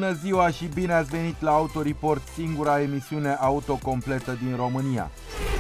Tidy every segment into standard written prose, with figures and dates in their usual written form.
Bună ziua și bine ați venit la Auto Report, singura emisiune auto completă din România.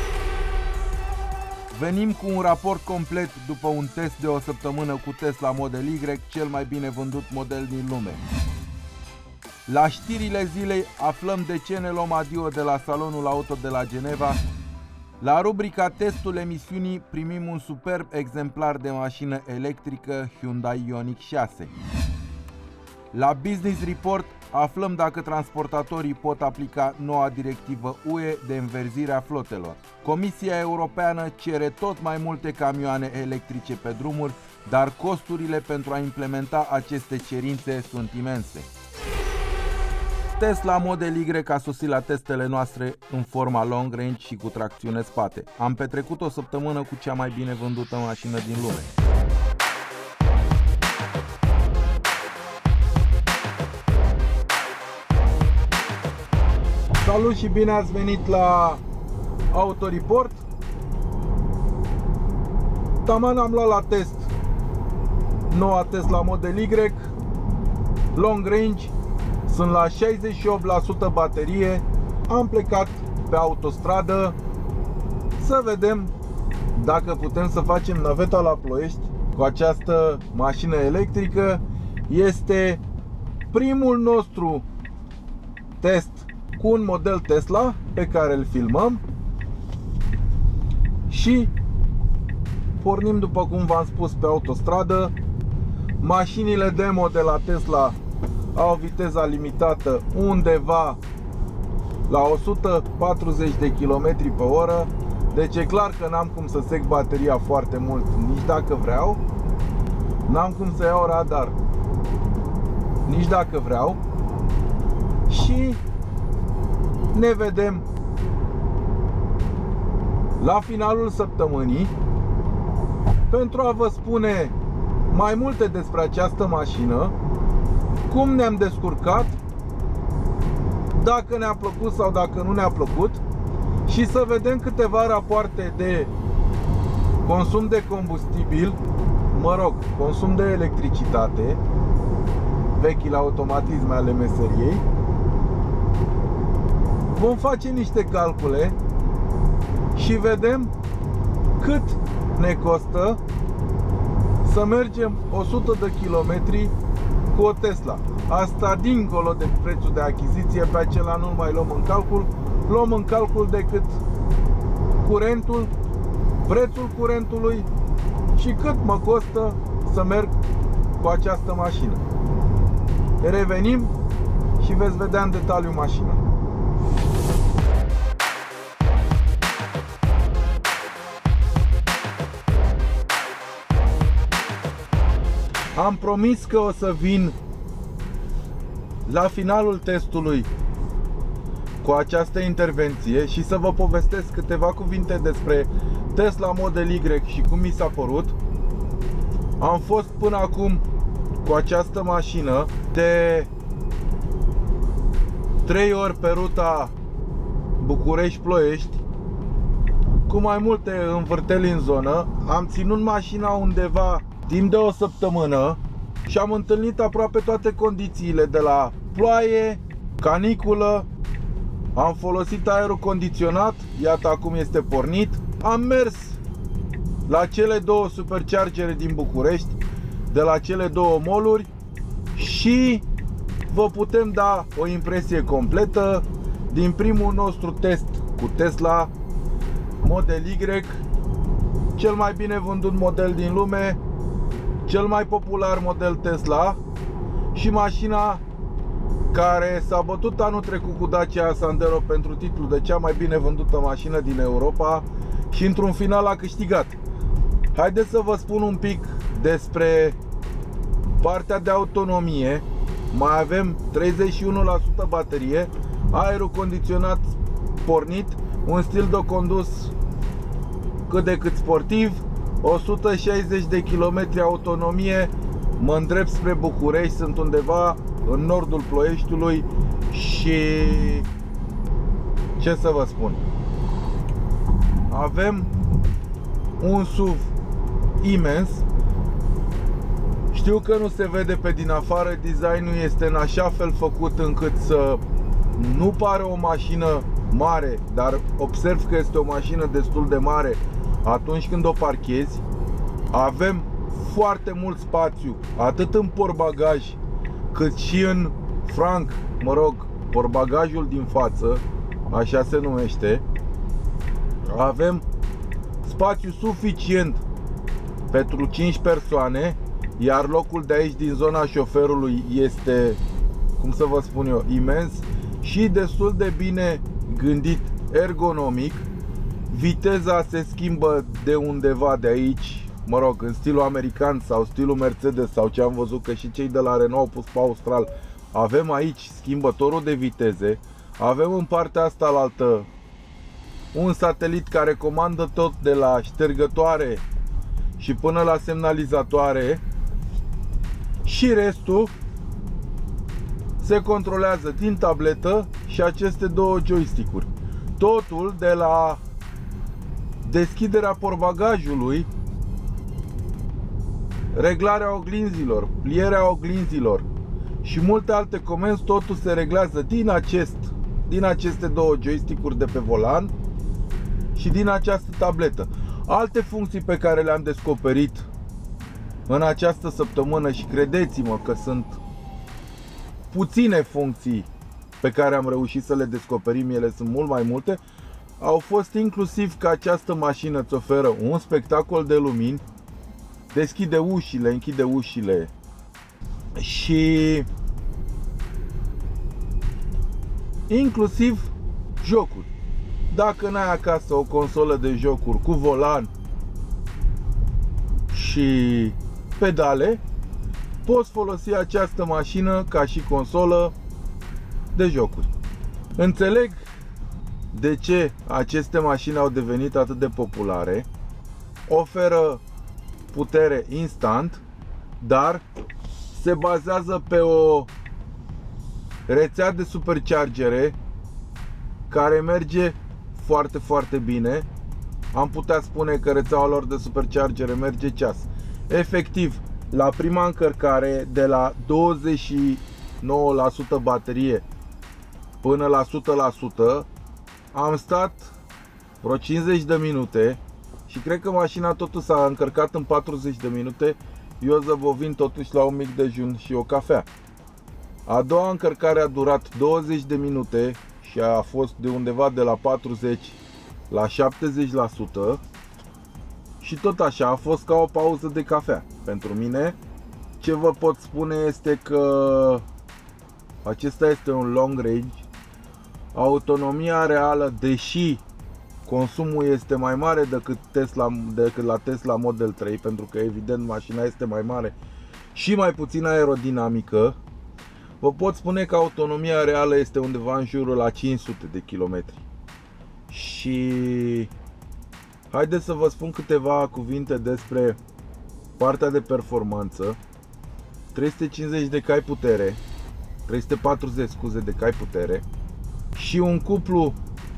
Venim cu un raport complet după un test de o săptămână cu Tesla Model Y, cel mai bine vândut model din lume. La știrile zilei aflăm de ce ne luăm adio de la Salonul Auto de la Geneva. La rubrica Testul emisiunii primim un superb exemplar de mașină electrică Hyundai Ioniq 6. La Business Report aflăm dacă transportatorii pot aplica noua directivă UE de înverzire a flotelor. Comisia Europeană cere tot mai multe camioane electrice pe drumuri, dar costurile pentru a implementa aceste cerințe sunt imense. Tesla Model Y a sosit la testele noastre în forma long range și cu tracțiune spate. Am petrecut o săptămână cu cea mai bine vândută mașină din lume. Salut și bine ați venit la Auto Report. Taman am luat la test noua Tesla Model Y long range. Sunt la 68% baterie. Am plecat pe autostradă să vedem dacă putem să facem naveta la Ploiești cu această mașină electrică. Este primul nostru test cu un model Tesla pe care îl filmăm și pornim, după cum v-am spus, pe autostradă. Mașinile demo de la Tesla au viteza limitată undeva la 140 de km pe oră. Deci e clar că n-am cum să sec bateria foarte mult, nici dacă vreau. N-am cum să iau radar, nici dacă vreau. Și ne vedem la finalul săptămânii pentru a vă spune mai multe despre această mașină, cum ne-am descurcat, dacă ne-a plăcut sau dacă nu ne-a plăcut, și să vedem câteva rapoarte de consum de combustibil, consum de electricitate, vechile automatisme ale meseriei. Vom face niște calcule și vedem cât ne costă să mergem 100 de kilometri cu o Tesla. Asta dincolo de prețul de achiziție, pe acela nu mai luăm în calcul. Luăm în calcul decât curentul, prețul curentului și cât mă costă să merg cu această mașină. Revenim și veți vedea în detaliu mașina. Am promis că o să vin la finalul testului cu această intervenție și să vă povestesc câteva cuvinte despre Tesla Model Y și cum mi s-a părut. Am fost până acum cu această mașină de 3 ori pe ruta București-Ploiești, cu mai multe învârteli în zonă. Am ținut mașina undeva timp de o săptămână și am întâlnit aproape toate condițiile, de la ploaie, caniculă. Am folosit aerul condiționat, iată acum este pornit. Am mers la cele două superchargere din București, de la cele două mall-uri, și vă putem da o impresie completă din primul nostru test cu Tesla Model Y, cel mai bine vândut model din lume, cel mai popular model Tesla și mașina care s-a bătut anul trecut cu Dacia Sandero pentru titlul de cea mai bine vândută mașină din Europa și într-un final a câștigat. Haideți să vă spun un pic despre partea de autonomie. Mai avem 31% baterie, aerul condiționat pornit, un stil de condus cât de cât sportiv, 160 de km autonomie. Mă îndrept spre București, sunt undeva în nordul Ploieștiului și ce să vă spun, avem un SUV imens Știu că nu se vede pe din afară, designul este în așa fel făcut încât să nu pare o mașină mare, dar observ că este o mașină destul de mare atunci când o parchezi. Avem foarte mult spațiu, atât în portbagaj, cât și în franc, mă rog, portbagajul din față, așa se numește. Avem spațiu suficient pentru 5 persoane, iar locul de aici din zona șoferului este, cum să vă spun eu, imens și destul de bine gândit ergonomic. Viteza se schimbă de undeva de aici, mă rog, în stilul american sau stilul Mercedes sau ce am văzut că și cei de la Renault au pus pe Austral. Avem aici schimbătorul de viteze, avem în partea asta alaltă un satelit care comandă tot de la ștergătoare și până la semnalizatoare, și restul se controlează din tabletă și aceste două joystick-uri. Totul de la deschiderea portbagajului, reglarea oglinzilor, plierea oglinzilor și multe alte comenzi, totul se reglează din aceste două joystick-uri de pe volan și din această tabletă. Alte funcții pe care le-am descoperit în această săptămână, și credeți-mă că sunt puține funcții pe care am reușit să le descoperim, ele sunt mult mai multe, au fost inclusiv că această mașină îți oferă un spectacol de lumini, deschide ușile, închide ușile și inclusiv jocuri. Dacă n-ai acasă o consolă de jocuri cu volan și pedale, poți folosi această mașină ca și consolă de jocuri. Înțeleg de ce aceste mașini au devenit atât de populare. Oferă putere instant, dar se bazează pe o rețea de superchargere care merge foarte, foarte bine. Am putea spune că rețeaua lor de superchargere merge ceas. Efectiv, la prima încărcare, de la 29% baterie până la 100%, am stat vreo 50 de minute și cred că mașina totuși s-a încărcat în 40 de minute, eu zăbovin totuși la un mic dejun și o cafea. A doua încărcare a durat 20 de minute și a fost de undeva de la 40 la 70%. Și tot așa, a fost ca o pauză de cafea pentru mine. Ce vă pot spune este că acesta este un long range. Autonomia reală, deși consumul este mai mare decât la Tesla Model 3, pentru că evident mașina este mai mare și mai puțin aerodinamică, vă pot spune că autonomia reală este undeva în jurul la 500 de kilometri. Și haideți să vă spun câteva cuvinte despre partea de performanță. 350 de cai putere, 340, scuze, de cai putere și un cuplu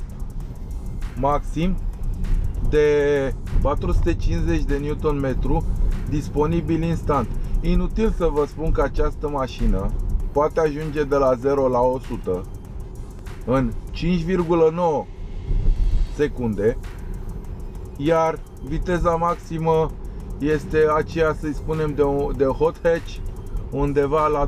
maxim de 450 de Nm disponibil instant. Inutil să vă spun că această mașină poate ajunge de la 0 la 100 în 5,9 secunde, iar viteza maximă este aceea, să-i spunem, de hot hatch, undeva la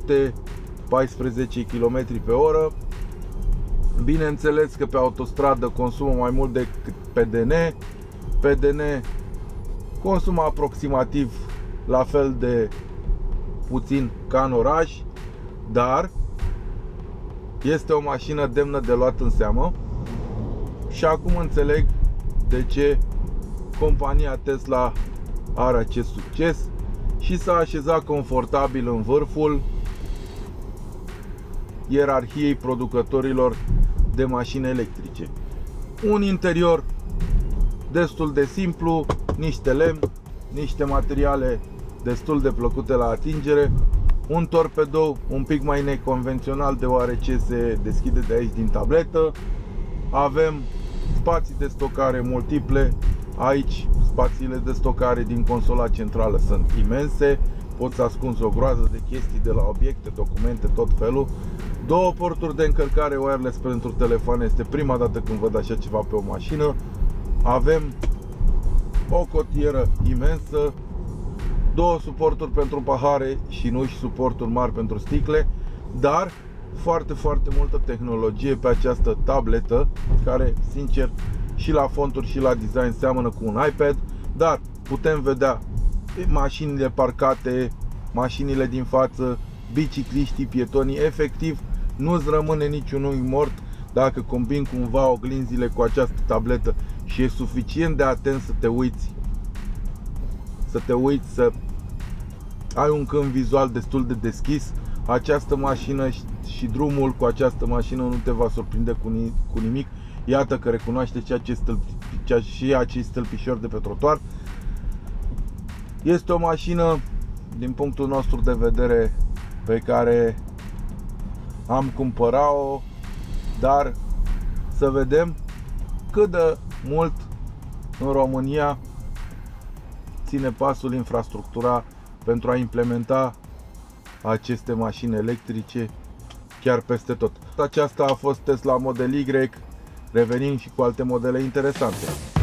214 km pe oră. Bineînțeles că pe autostradă consumă mai mult decât pe DN. Pe DN consumă aproximativ la fel de puțin ca în oraș, dar este o mașină demnă de luat în seamă. Și acum înțeleg de ce compania Tesla are acest succes și s-a așezat confortabil în vârful ierarhiei producătorilor de mașini electrice. Un interior destul de simplu, niște lemn, niște materiale destul de plăcute la atingere, un torpedou un pic mai neconvențional deoarece se deschide de aici din tabletă. Avem spații de stocare multiple. Aici spațiile de stocare din consola centrală sunt imense. poți să ascunzi o groază de chestii de la obiecte, documente, tot felul. 2 porturi de încărcare wireless pentru telefoane, este prima dată când văd așa ceva pe o mașină. Avem o cotieră imensă, 2 suporturi pentru pahare și nu și suporturi mari pentru sticle, dar foarte multă tehnologie pe această tabletă, care sincer și la fonturi și la design seamănă cu un iPad, dar putem vedea mașinile parcate, mașinile din față, bicicliștii, pietonii. Efectiv nu-ți rămâne niciun unghi mort dacă combini cumva oglinzile cu această tabletă și e suficient de atent să te uiți, să ai un câmp vizual destul de deschis. Această mașină și drumul cu această mașină nu te va surprinde cu nimic. Iată că recunoaște și acei stâlpișori de pe trotuar. Este o mașină, din punctul nostru de vedere, pe care am cumpărat-o, dar să vedem cât de mult în România ține pasul infrastructura pentru a implementa aceste mașini electrice chiar peste tot. Aceasta a fost Tesla Model Y. Revenim și cu alte modele interesante.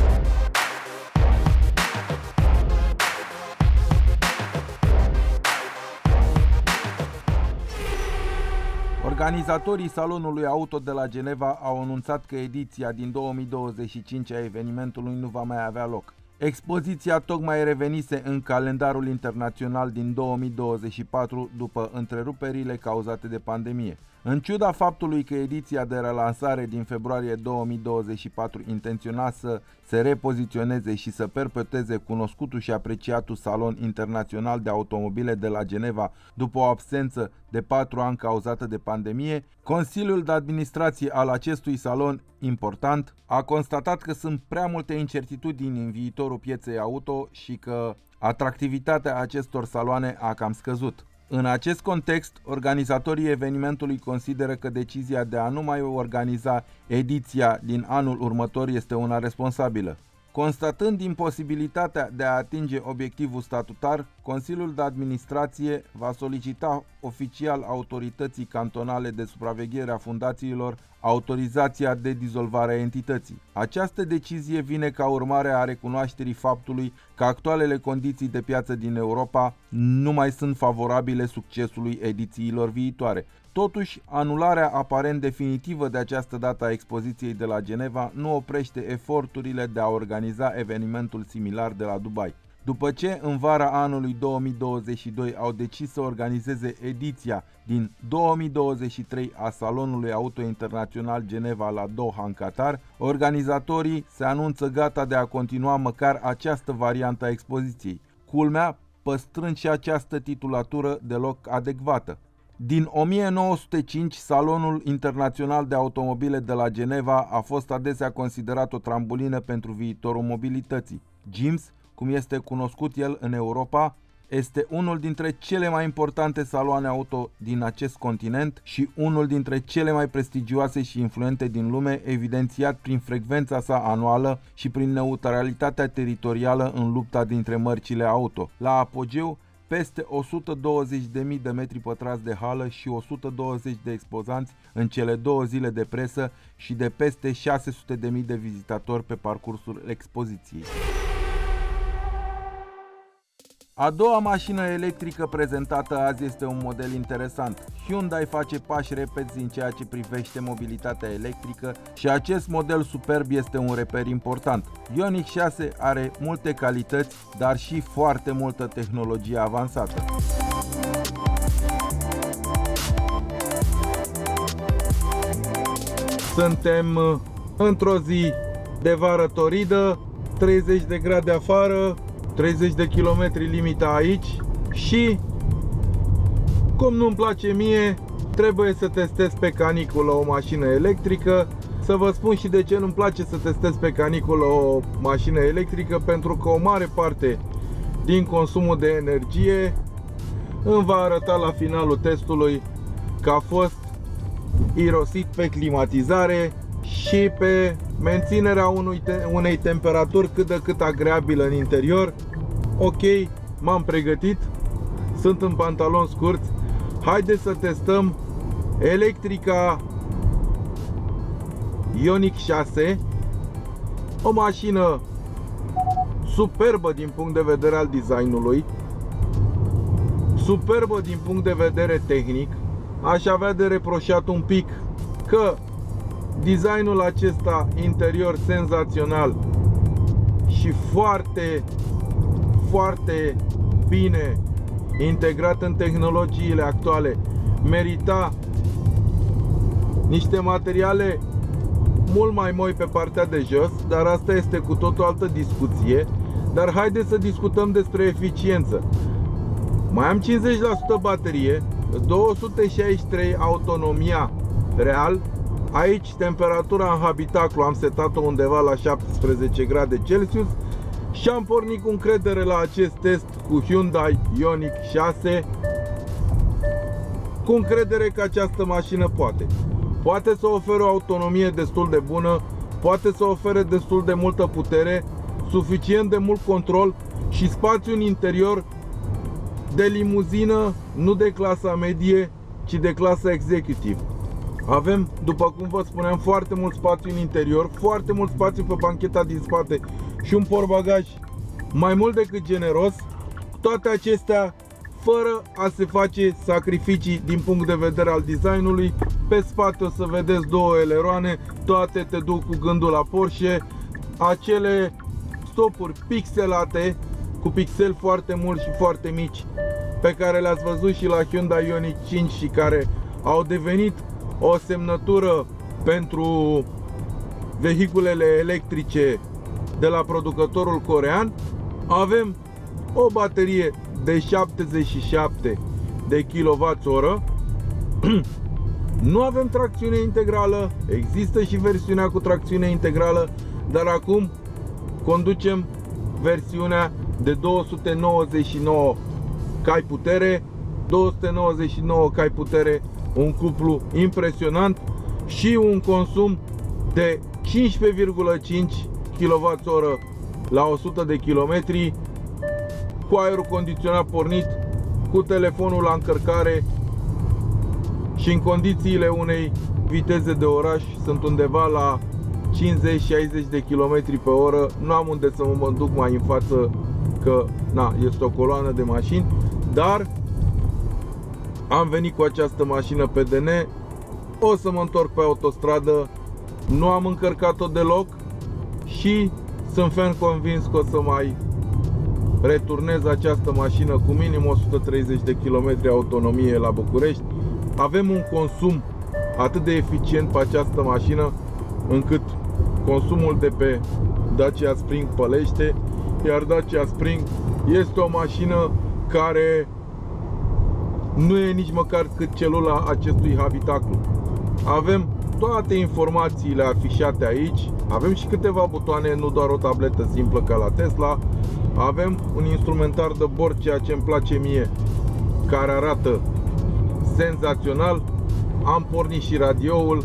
Organizatorii Salonului Auto de la Geneva au anunțat că ediția din 2025 a evenimentului nu va mai avea loc. Expoziția tocmai revenise în calendarul internațional din 2024 după întreruperile cauzate de pandemie. În ciuda faptului că ediția de relansare din februarie 2024 intenționa să se repoziționeze și să perpetueze cunoscutul și apreciatul Salon Internațional de Automobile de la Geneva după o absență de 4 ani cauzată de pandemie, Consiliul de Administrație al acestui salon important a constatat că sunt prea multe incertitudini în viitorul pieței auto și că atractivitatea acestor saloane a cam scăzut. În acest context, organizatorii evenimentului consideră că decizia de a nu mai organiza ediția din anul următor este una responsabilă. Constatând imposibilitatea de a atinge obiectivul statutar, Consiliul de Administrație va solicita oficial autorității cantonale de supraveghere a fundațiilor autorizația de dizolvare a entității. Această decizie vine ca urmare a recunoașterii faptului că actualele condiții de piață din Europa nu mai sunt favorabile succesului edițiilor viitoare. Totuși, anularea aparent definitivă de această dată a expoziției de la Geneva nu oprește eforturile de a organiza evenimentul similar de la Dubai. După ce în vara anului 2022 au decis să organizeze ediția din 2023 a Salonului Auto Internațional Geneva la Doha în Qatar, organizatorii se anunță gata de a continua măcar această variantă a expoziției, culmea păstrând și această titulatură deloc adecvată. Din 1905, Salonul Internațional de Automobile de la Geneva a fost adesea considerat o trambulină pentru viitorul mobilității. GIMS, cum este cunoscut el în Europa, este unul dintre cele mai importante saloane auto din acest continent și unul dintre cele mai prestigioase și influente din lume, evidențiat prin frecvența sa anuală și prin neutralitatea teritorială în lupta dintre mărcile auto. La apogeu, peste 120.000 de metri pătrați de hală și 120 de expozanți în cele 2 zile de presă și de peste 600.000 de vizitatori pe parcursul expoziției. A doua mașină electrică prezentată azi este un model interesant. Hyundai face pași repezi în ceea ce privește mobilitatea electrică și acest model superb este un reper important. Ioniq 6 are multe calități, dar și foarte multă tehnologie avansată. Suntem într-o zi de vară toridă, 30 de grade afară, 30 de kilometri limita aici și, cum nu-mi place mie, trebuie să testez pe caniculă o mașină electrică. Să vă spun și de ce nu-mi place să testez pe caniculă o mașină electrică, pentru că o mare parte din consumul de energie îmi va arăta la finalul testului că a fost irosit pe climatizare și pe menținerea unei temperaturi cât de cât agreabilă în interior. Ok, m-am pregătit sunt în pantaloni scurți. Haideți să testăm Electrica Ioniq 6, o mașină superbă din punct de vedere al designului, superbă din punct de vedere tehnic. Aș avea de reproșat un pic că designul acesta interior senzațional și foarte bine integrat în tehnologiile actuale merita niște materiale mult mai moi pe partea de jos, dar asta este cu totul altă discuție. Dar haideți să discutăm despre eficiență. Mai am 50% baterie, 263 autonomia real. Aici temperatura în habitaclu am setat-o undeva la 17 grade Celsius și am pornit cu încredere la acest test cu Hyundai Ioniq 6, cu încredere că această mașină poate să ofere o autonomie destul de bună, poate să ofere destul de multă putere, suficient de mult control și spațiu în interior de limuzină, nu de clasa medie, ci de clasa executive. Avem, după cum vă spuneam, foarte mult spațiu în interior, foarte mult spațiu pe bancheta din spate și un portbagaj mai mult decât generos. Toate acestea fără a se face sacrificii din punct de vedere al designului. Pe spate o să vedeți două eleroane, toate te duc cu gândul la Porsche. Acele stopuri pixelate, cu pixeli foarte mulți și foarte mici, pe care le-ați văzut și la Hyundai Ioniq 5 și care au devenit o semnătură pentru vehiculele electrice de la producătorul corean. Avem o baterie de 77 de kWh. Nu avem tracțiune integrală, există și versiunea cu tracțiune integrală, dar acum conducem versiunea de 299 cai putere. 299 cai putere, un cuplu impresionant și un consum de 15,5 kWh la 100 de km, cu aerul condiționat pornit, cu telefonul la încărcare și în condițiile unei viteze de oraș sunt undeva la 50-60 de km pe oră. Nu am unde să mă duc mai în față, că este o coloană de mașini, dar am venit cu această mașină pe DN. O să mă întorc pe autostradă. Nu am încărcat-o deloc și sunt ferm convins că o să mai returnez această mașină cu minim 130 de km autonomie la București. Avem un consum atât de eficient pe această mașină încât consumul de pe Dacia Spring pălește, iar Dacia Spring este o mașină care nu e nici măcar cât celula acestui habitaclu. Avem toate informațiile afișate aici. Avem și câteva butoane, nu doar o tabletă simplă ca la Tesla. Avem un instrumentar de bord, ceea ce îmi place mie, care arată senzațional. Am pornit și radioul.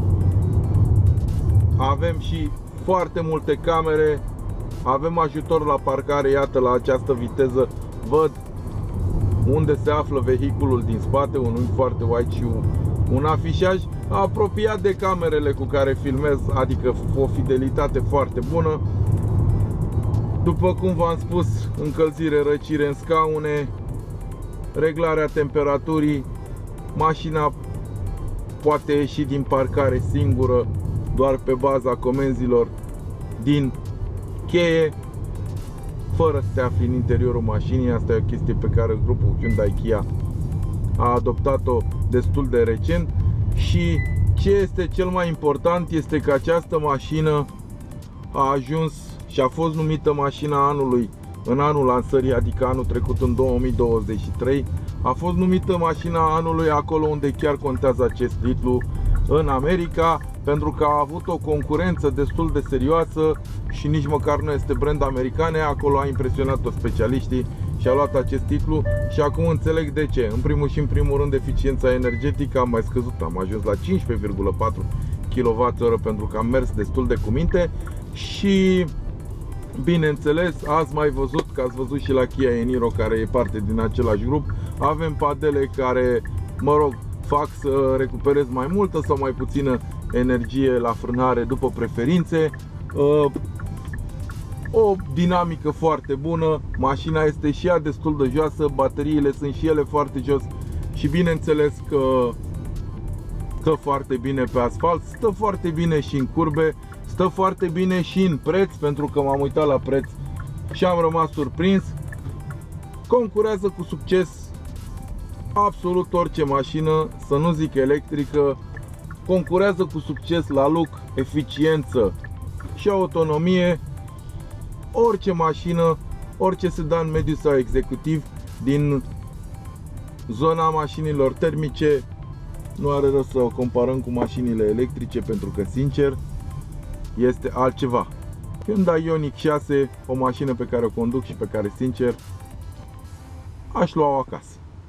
Avem și foarte multe camere. Avem ajutor la parcare, iată, la această viteză văd unde se află vehiculul din spate, un unghi foarte wide și un afișaj apropiat de camerele cu care filmez, adică o fidelitate foarte bună. După cum v-am spus, încălzire, răcire în scaune, reglarea temperaturii. Mașina poate ieși din parcare singură doar pe baza comenzilor din cheie, fără să te afli în interiorul mașinii. Asta e o chestie pe care grupul Hyundai Kia a adoptat-o destul de recent. Și ce este cel mai important este că această mașină a ajuns și a fost numită mașina anului în anul lansării, adică anul trecut, în 2023. A fost numită mașina anului acolo unde chiar contează acest titlu, în America, pentru că a avut o concurență destul de serioasă și nici măcar nu este brand americane. Acolo a impresionat toți specialiștii și a luat acest titlu și acum înțeleg de ce. În primul și în primul rând, eficiența energetică a mai scăzut, am ajuns la 15,4 kWh pentru că am mers destul de cu minte. Și bineînțeles, ați mai văzut, că ați văzut și la Kia e-Niro, care e parte din același grup, avem padele care, mă rog, fac să recuperezi mai multă sau mai puțină energie la frânare după preferințe. O dinamică foarte bună, mașina este și ea destul de joasă, bateriile sunt și ele foarte jos și bineînțeles că stă foarte bine pe asfalt, stă foarte bine și în curbe, stă foarte bine și în preț, pentru că m-am uitat la preț și am rămas surprins. Concurează cu succes absolut orice mașină, să nu zic electrică, concurează cu succes la look, eficiență și autonomie. Orice mașină, orice sedan mediu sau executiv din zona mașinilor termice, nu are rost să o comparăm cu mașinile electrice, pentru că, sincer, este altceva. Hyundai Ioniq 6, o mașină pe care o conduc și pe care, sincer, aș lua-o acasă.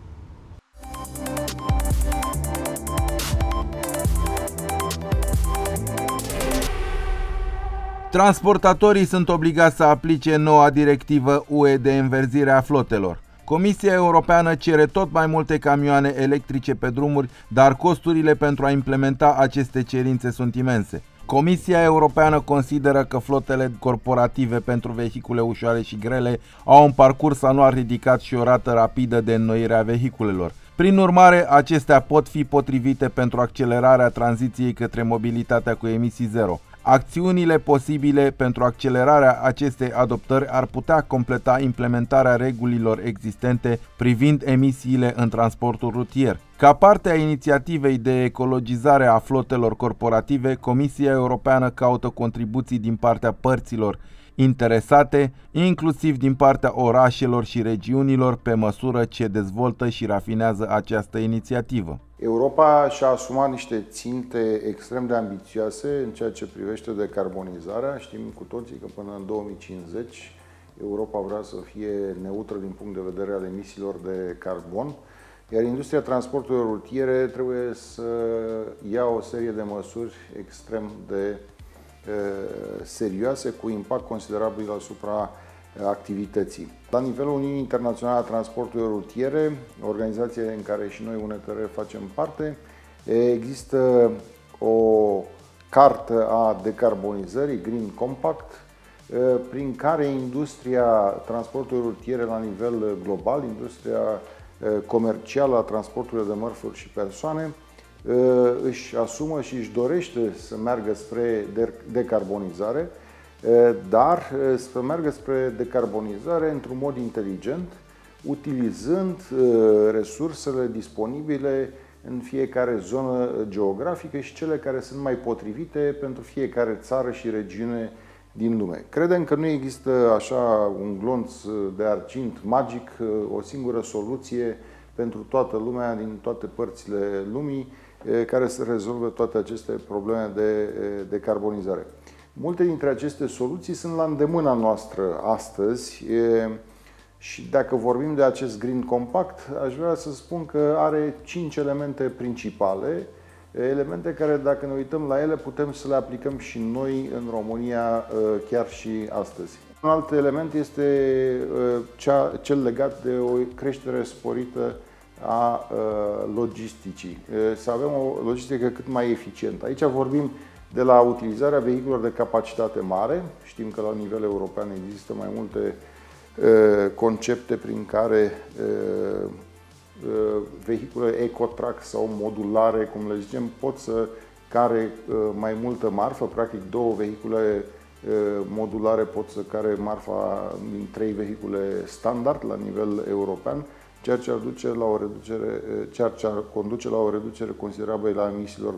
Transportatorii sunt obligați să aplice noua directivă UE de înverzire a flotelor. Comisia Europeană cere tot mai multe camioane electrice pe drumuri, dar costurile pentru a implementa aceste cerințe sunt imense. Comisia Europeană consideră că flotele corporative pentru vehicule ușoare și grele au un parcurs anual ridicat și o rată rapidă de înnoire a vehiculelor. Prin urmare, acestea pot fi potrivite pentru accelerarea tranziției către mobilitatea cu emisii zero. Acțiunile posibile pentru accelerarea acestei adoptări ar putea completa implementarea regulilor existente privind emisiile în transportul rutier. Ca parte a inițiativei de ecologizare a flotelor corporative, Comisia Europeană caută contribuții din partea părților interesate, inclusiv din partea orașelor și regiunilor, pe măsură ce dezvoltă și rafinează această inițiativă. Europa și-a asumat niște ținte extrem de ambițioase în ceea ce privește decarbonizarea. Știm cu toții că până în 2050 Europa vrea să fie neutră din punct de vedere al emisiilor de carbon, iar industria transporturilor rutiere trebuie să ia o serie de măsuri extrem de serioase, cu impact considerabil asupra activității. La nivelul Uniunii Internaționale a Transporturilor Rutiere, organizație în care și noi UNTR facem parte, există o cartă a decarbonizării, Green Compact, prin care industria transporturilor rutiere la nivel global, industria comercială a transporturilor de mărfuri și persoane, își asumă și își dorește să meargă spre decarbonizare, dar să meargă spre decarbonizare într-un mod inteligent, utilizând resursele disponibile în fiecare zonă geografică și cele care sunt mai potrivite pentru fiecare țară și regiune din lume. Credem că nu există așa un glonț de argint magic, o singură soluție pentru toată lumea din toate părțile lumii care să rezolve toate aceste probleme de decarbonizare. Multe dintre aceste soluții sunt la îndemâna noastră astăzi și dacă vorbim de acest Green Compact, aș vrea să spun că are 5 elemente principale, elemente care, dacă ne uităm la ele, putem să le aplicăm și noi în România chiar și astăzi. Un alt element este cel legat de o creștere sporită a logisticii. Să avem o logistică cât mai eficientă. Aici vorbim de la utilizarea vehiculelor de capacitate mare. Știm că la nivel european există mai multe concepte prin care vehicule ecotrack sau modulare, cum le zicem, pot să care mai multă marfă. Practic, două vehicule modulare pot să care marfa din 3 vehicule standard la nivel european, ceea ce ar conduce la o reducere considerabilă a emisiilor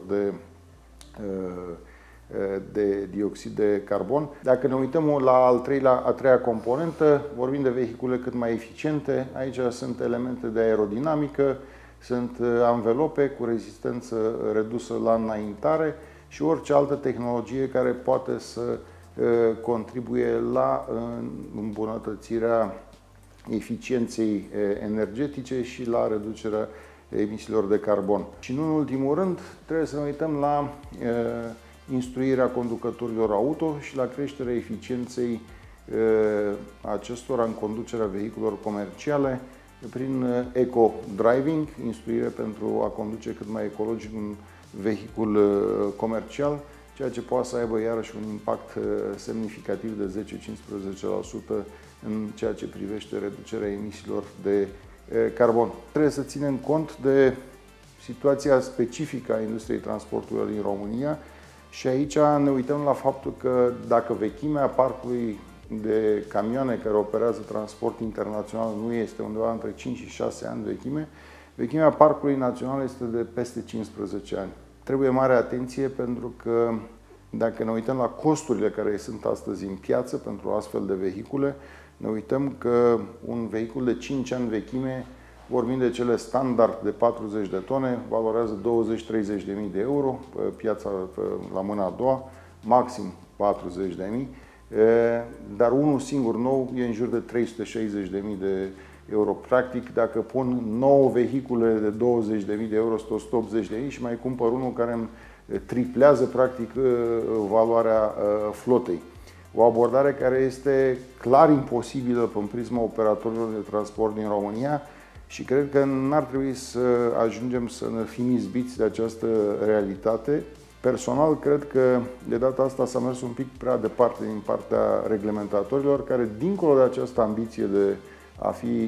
de dioxid de carbon. Dacă ne uităm la a treia componentă, vorbim de vehicule cât mai eficiente. Aici sunt elemente de aerodinamică, sunt anvelope cu rezistență redusă la înaintare și orice altă tehnologie care poate să contribuie la îmbunătățirea eficienței energetice și la reducerea emisiilor de carbon. Și nu în ultimul rând, trebuie să ne uităm la instruirea conducătorilor auto și la creșterea eficienței acestora în conducerea vehiculelor comerciale, prin eco-driving, instruire pentru a conduce cât mai ecologic un vehicul comercial, ceea ce poate să aibă iarăși un impact semnificativ de 10-15% în ceea ce privește reducerea emisiilor de carbon. Trebuie să ținem cont de situația specifică a industriei transporturilor din România și aici ne uităm la faptul că dacă vechimea parcului de camioane care operează transport internațional nu este undeva între 5 și 6 ani de vechime, vechimea parcului național este de peste 15 ani. Trebuie mare atenție pentru că dacă ne uităm la costurile care sunt astăzi în piață pentru astfel de vehicule, ne uităm că un vehicul de 5 ani vechime, vorbim de cele standard de 40 de tone, valorează 20-30 de mii de euro, pe piața la mâna a doua, maxim 40 de mii, dar unul singur nou e în jur de 360 de mii de euro. Practic, dacă pun 9 vehicule de 20 de mii de euro, 180 de mii și mai cumpăr unul care îmi triplează practic valoarea flotei. O abordare care este clar imposibilă în prisma operatorilor de transport din România și cred că n-ar trebui să ajungem să ne fim izbiți de această realitate. Personal, cred că de data asta s-a mers un pic prea departe din partea reglementatorilor, care, dincolo de această ambiție de a fi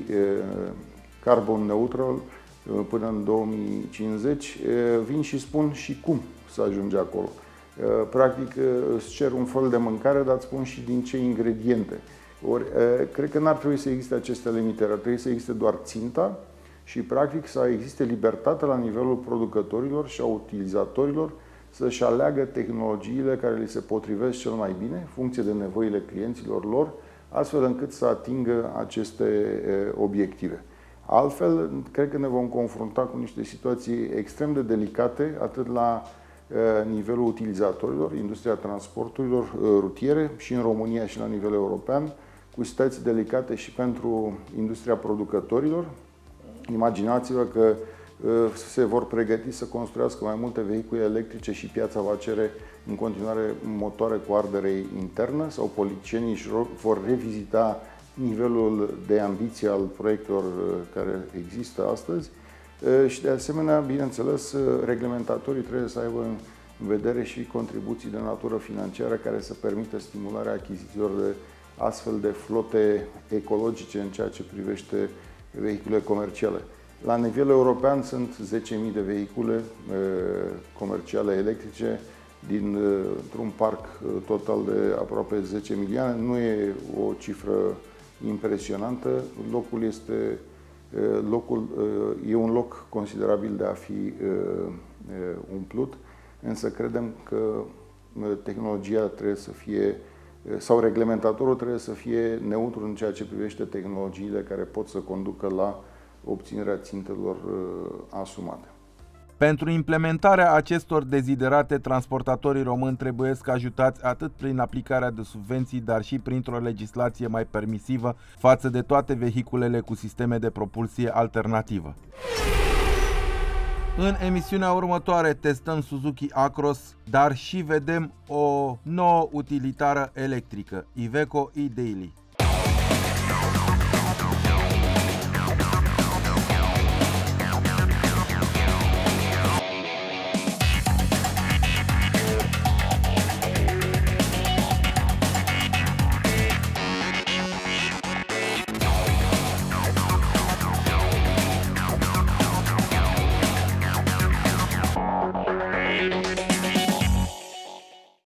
carbon neutral până în 2050, vin și spun și cum să ajunge acolo. Practic, îți cer un fel de mâncare, dar îți spun și din ce ingrediente. Ori, cred că n-ar trebui să existe aceste limitări, ar trebui să existe doar ținta și, practic, să existe libertate la nivelul producătorilor și a utilizatorilor să-și aleagă tehnologiile care li se potrivesc cel mai bine, în funcție de nevoile clienților lor, astfel încât să atingă aceste obiective. Altfel, cred că ne vom confrunta cu niște situații extrem de delicate, atât la nivelul utilizatorilor, industria transporturilor rutiere și în România și la nivel european, cu situații delicate și pentru industria producătorilor. Imaginați-vă că se vor pregăti să construiască mai multe vehicule electrice și piața va cere în continuare motoare cu ardere internă sau politicienii își vor revizita nivelul de ambiție al proiectelor care există astăzi și de asemenea, bineînțeles, reglementatorii trebuie să aibă în vedere și contribuții de natură financiară care să permită stimularea achizițiilor de astfel de flote ecologice în ceea ce privește vehicule comerciale. La nivel european sunt 10.000 de vehicule comerciale electrice dintr-un parc total de aproape 10 milioane. Nu e o cifră impresionantă. E un loc considerabil de a fi umplut, însă credem că tehnologia trebuie să fie, sau reglementatorul trebuie să fie neutru în ceea ce privește tehnologiile care pot să conducă la obținerea țintelor asumate. Pentru implementarea acestor deziderate, transportatorii români trebuie ajutați atât prin aplicarea de subvenții, dar și printr-o legislație mai permisivă față de toate vehiculele cu sisteme de propulsie alternativă. În emisiunea următoare testăm Suzuki Acros, dar și vedem o nouă utilitară electrică, Iveco e-Daily.